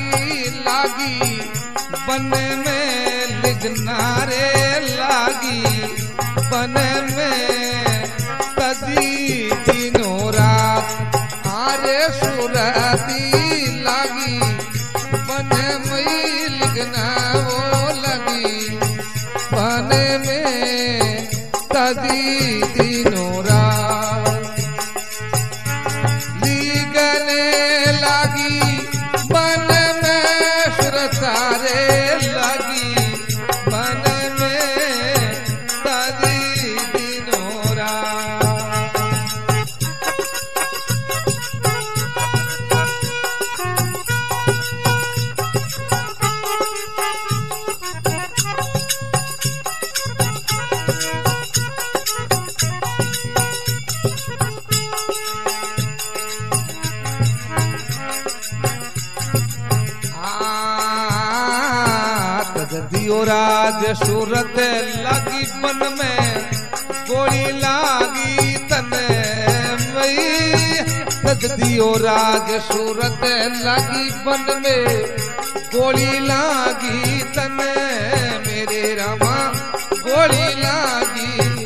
लागी बन में लिगना रे लागी बन में तजी दिनों रात आरे सुरती लागी बन में लिगना वो लगी बन में तजी दिनों रात लिगने लागी बन में सुरतारे लगी बन में तजी दिनों रात दियो राज सूरत लगी बन में गोली लागी तने मई दियो राज सूरत लगी बन में गोली लागी तने मेरे रामा गोली लागी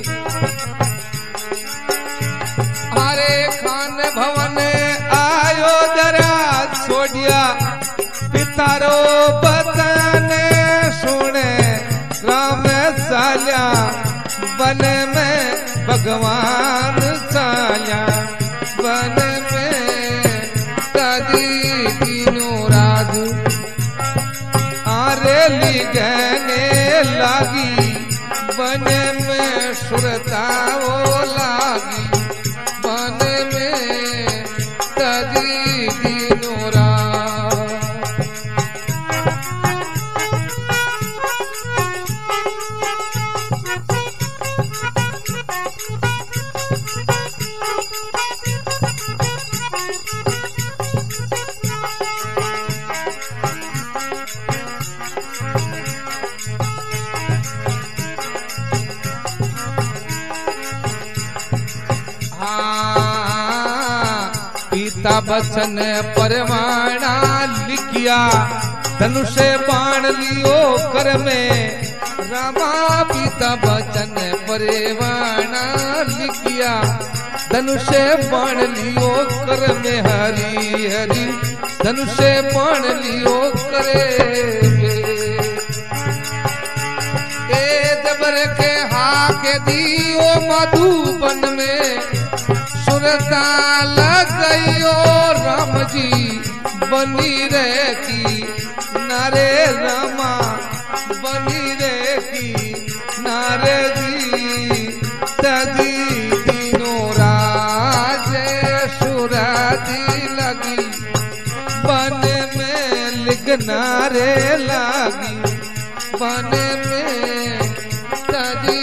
हमारे खान भवन आयो जरा छोड़िया पितारो बतने सुने राम साल्या बन में भगवान साल्या बन में तजी तीनों राज आरे लिगने लागी बन में सुरता वो लागी बन में तजी तीनों राज पिता बचन परवाना लिखिया धनुष बाण लियो कर में रामा पिता बचन परवाना लिखिया धनुष बाण लियो कर में हरी हरी धनुष बाण लियो करे ए जबर के हाके दियो मधुबन में सुरता लगयो राम जी बनी रहती नारे रामा बनी रहती नारे जी तजी दिनों राज सुरती लगी बन में लिगना रे लागी बन में तजी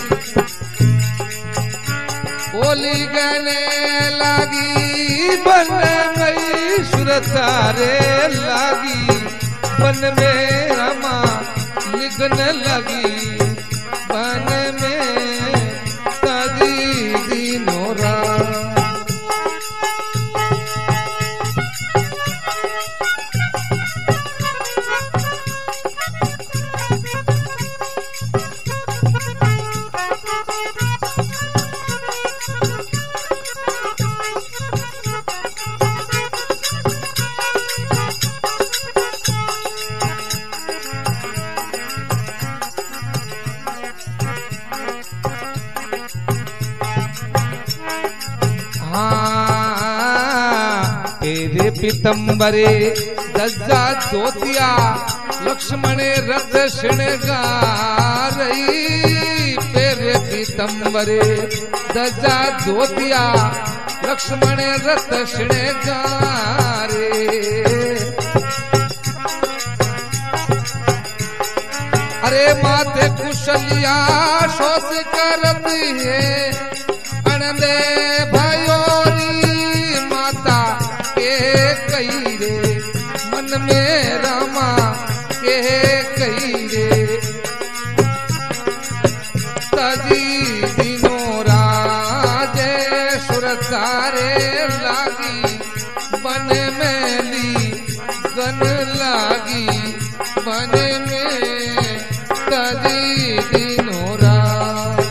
बोली गने लागी बन में सुरतारे लागी बन में रमा लिगन लगी बन में तजी दिनों रात तेरे पीतम्बरे दज्जा धोतिया लक्ष्मण रथ श्रृंगारई तेरे पीतम्बरे दज्जा धोतिया लक्ष्मण रथ श्रृंगारे अरे माथे कुशलिया शोष करती है अनंदे भयोरी माता के कही रे मन में रामा के कही रे तजी दिनों राजे सुरतारे लागी बन में ली गन लागी बन में तजी दिनों रात।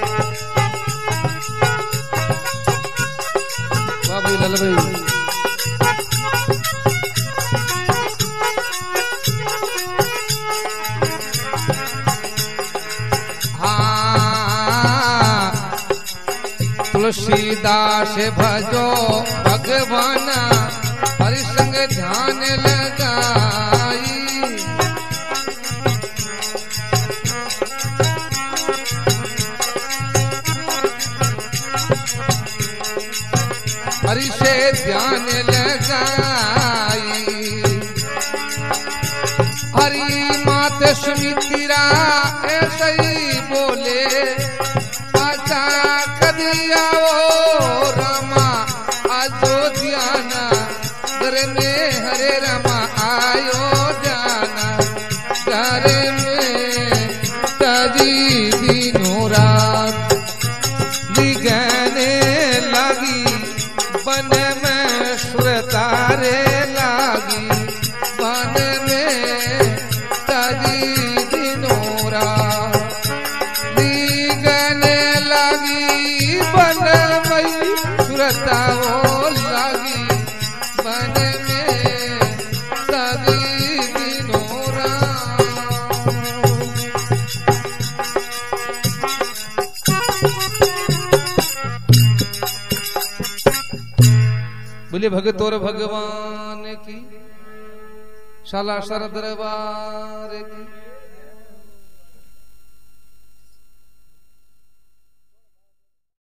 वाह भाई लाल भाई। तुलसीदास भजो भगवान हरि संग ध्यान लगाई। हरि से ध्यान लगाई। हरि मात सुमित्रा ऐसे ही बोले आजा कदिया ओ रमा अयोध्या घर में हरे रमा आयो जाना। घर में तजी दिनों रात दिगने लगी बन में सुरतारे लागी बन में तजी दिनों रात दिगने लगी बन में सुरताओ लागी बन में तजी दिनों रात। बोले भगत और भगवान की शाला सर दरबार की।